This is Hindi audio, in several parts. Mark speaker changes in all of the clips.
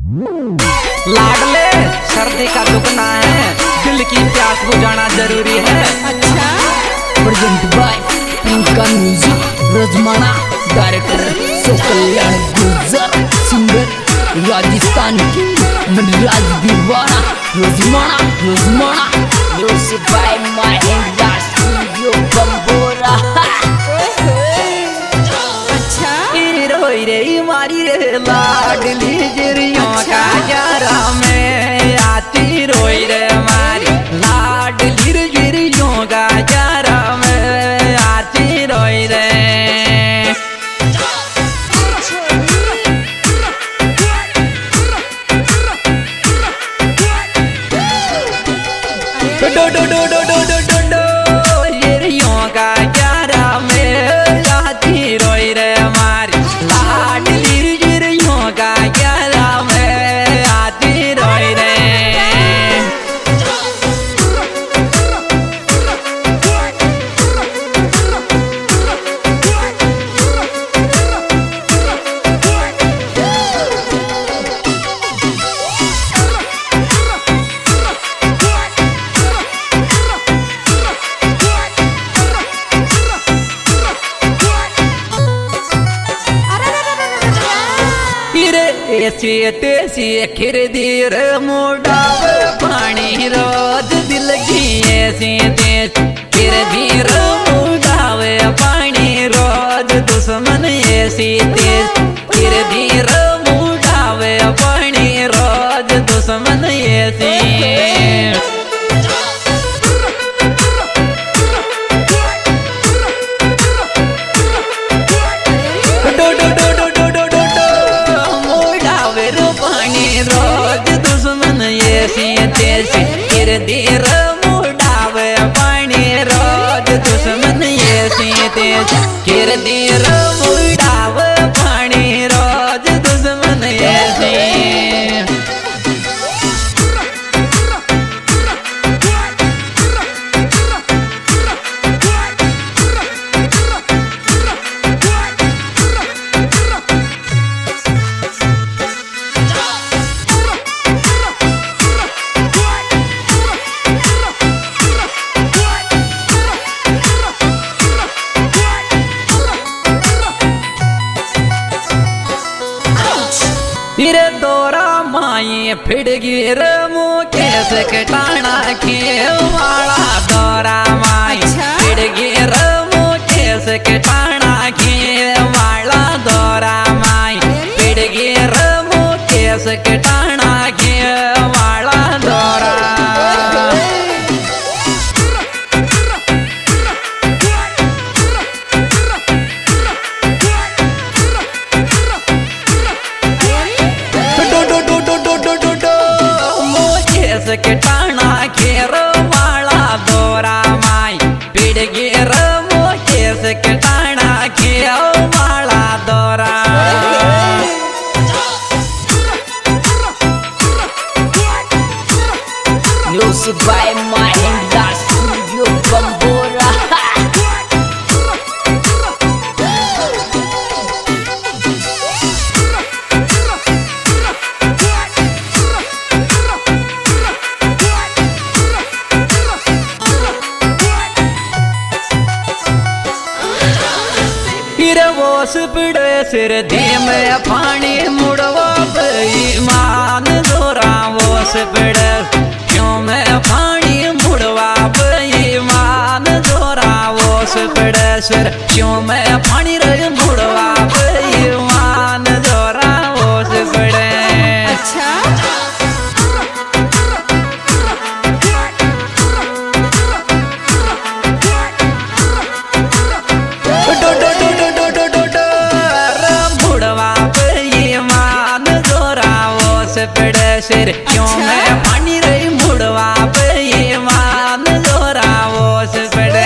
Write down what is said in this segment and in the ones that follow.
Speaker 1: लाडले सर्दी का दुखना है, दिल की प्यास बुझाना जरूरी है।
Speaker 2: अच्छा।
Speaker 3: प्रेजेंट बाय प्रियंका म्यूजिक, रजमाना डायरेक्टर कल्याण गुर्जर, सिंगर राजस्थान की मनराज दीवाना, रजमाना रजमाना music by Mahendra studio Bambora.
Speaker 2: अच्छा।
Speaker 1: रोई रे मारी रे लाडली जिरियों का यारा में आती, रोई रे मारी लाडली जिरियों का यारा में आती, रोई रे। डो डो डो डो डो डो डो डो जिरियों का यारा में आती, रोई रे मारी लाडली जिरियों का यारा में आती, रोई रे। ऐसी तेसी खिर धीर मुडाव पानी रोज दिल की, ऐसी तेज खिर धीर मुडाव पानी रोज दुश्मन, ऐसी तेज खिर धीर मुडाव पानी रोज दुश्मन, ऐसी। धीर मुडावे पानी रोज दुश्मन, ऐसी तेज किर धीर मुडावे पानी रोज दुश्मन, ऐसी। फिर दोरा माई फिर गिर मुकेश कटाना के वाला, दोरा माई फिर गिर मुकेश कटाना के वाला, दोरा माई फिर गिर मुकेश कटाना के वाला, दोरा। कटाना घेर वाला, दोरा माई पीड़ गिर मुकेश कटाना घेर वाला, दोरा।
Speaker 3: Music by Mahendra studio Bambora.
Speaker 1: पिड़े सिर धीम पानी मुड़वा ईमान, दोरा वोस पिड़े क्यों में पानी मुड़वा ईमान, दोरा वोस पिड़े सिर क्यों में पानी रे मुड़वा ईमान, दोरा वोस पिड़े।
Speaker 2: अच्छा।
Speaker 1: सिर क्यों मैं पानी रही मुड़वा पे मान, दोरा वोस पड़े।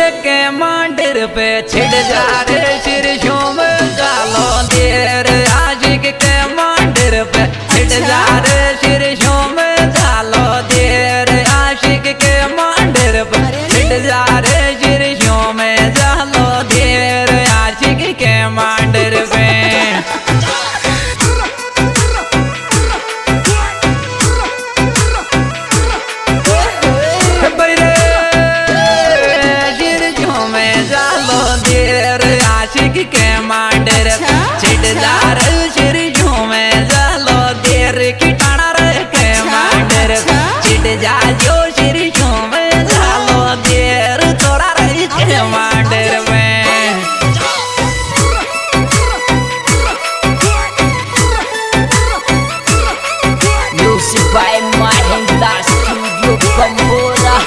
Speaker 1: के मंदिर पे छिड़ जा रे शीर्षों में गालो देर आशिक के मंदिर पे छिड़ जा रे शीर्षों में गालो देर आशिक के मंदिर पे छिड़ जा रे शीर्षों में गालो देर आशिक के मंदिर पे के मंदिर छिड़दार शिरजों में जालो देर की टाना रे के मंदिर छिड़ जा जो शिरजों में जालो देर थोड़ा रे के मंदिर में
Speaker 3: music by Mahindra studio Bambora.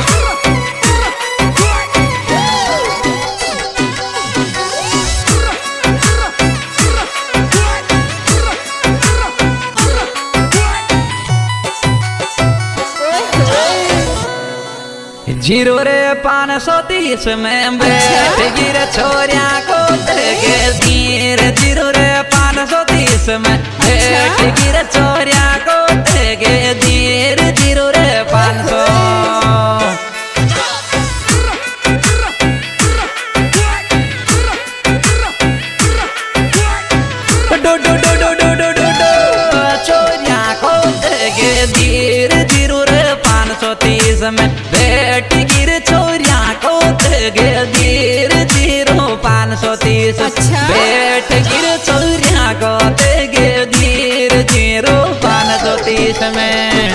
Speaker 1: Zero रे 530 में बैठ गिर छोरिया को के तीर जीरो रे 530 में बैठ गिर छोरिया को के तीर जीरो रे 500 डो डो डो डो डो डो डो डो छोरिया को के तीर जीरो रे 530 में बैठ गिर छोरिया को गिर 530 बैठ गिर छोरिया को गिर 530 में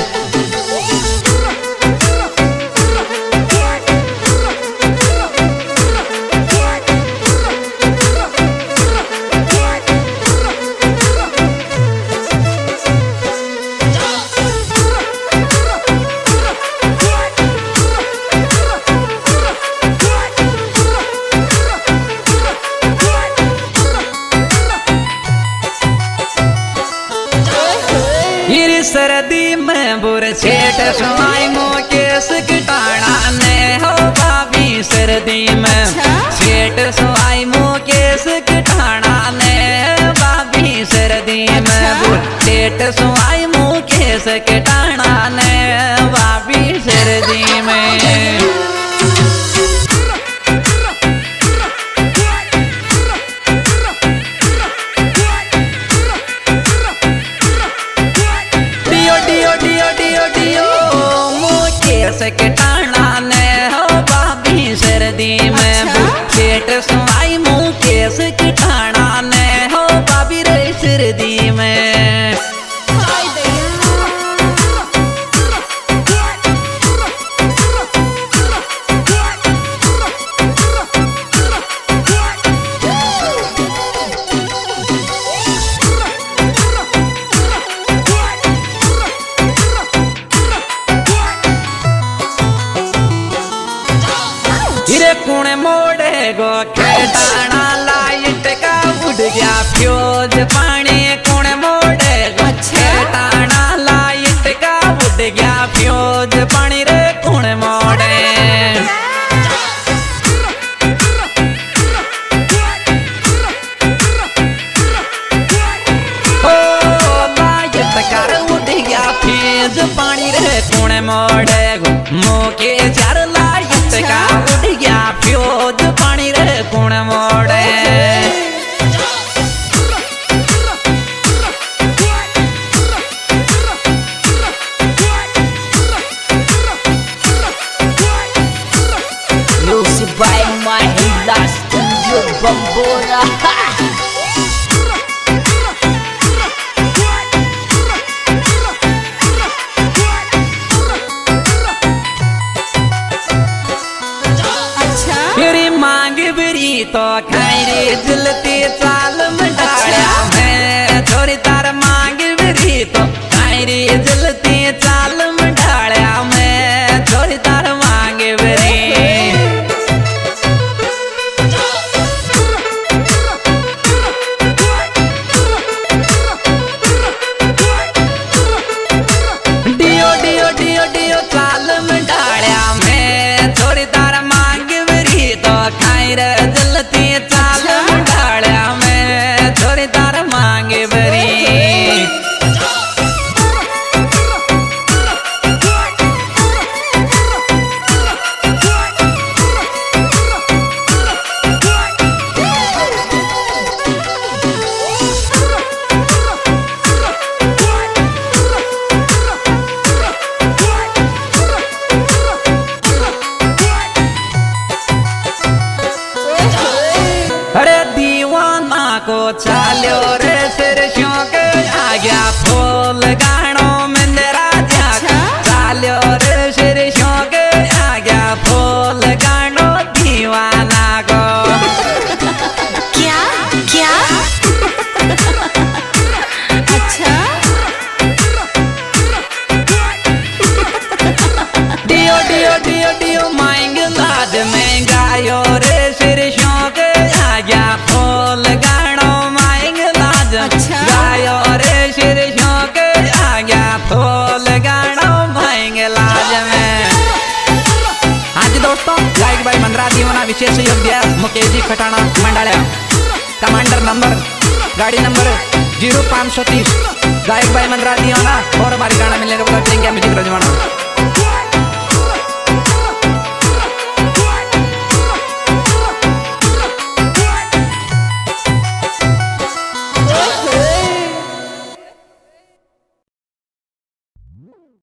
Speaker 1: सर्दी में बुर सेठ सुनाई मो केस कटाना ने हो भाभी सर्दी में सेठ सुनाई मो केस कटाना ने भाभी सर्दी में बुर सेठ सुनाई मो केस कटाना ने भाभी सर्दी में के टाना ने हो भाभी सर्दी में सेठ सुनाई मुँह केस के टाना ने हो भाभी रे सर्दी में कुण मोड़े गो खेटाना लाइट का उड़ गया फ्यूज पानी कुण मोड़े गो खेटाना लाइट का उड़ गया फ्यूज पानी रे कुण मोड़े ओ लाइट का उड़ गया फ्यूज पानी रे कुण मोड़े गो मोके चार लाइट का उड़ गया फ्यूज पानी रे कुण मोड़े
Speaker 3: music by Mahindra studio Bambora. तो खाई रे जलती चाल में डालिया मैं छोरी तार मांग बरी तो खाई रे जलती चाल में डालिया मैं छोरी तार मांग बरी डियो डियो डियो डियो चाल में डालिया मैं छोरी तार मांग बरी यो मांग लाज में गायो रे सिर शौक आ गया फूल गाड़ो मांग लाज
Speaker 2: अच्छा।
Speaker 3: गायो रे सिर शौक आ गया फूल गाड़ो मांग लाज में। हाँ जी दोस्तों, गायक भाई मंदरा दीवाना विशेष सहयोग दिया मुकेश जी खटाना मंडाला। कमांडर नंबर गाड़ी नंबर 0530 गायक भाई मंदरा दीवाना और हमारी गाना मिलने के बाद म्यूजिक रजवाना।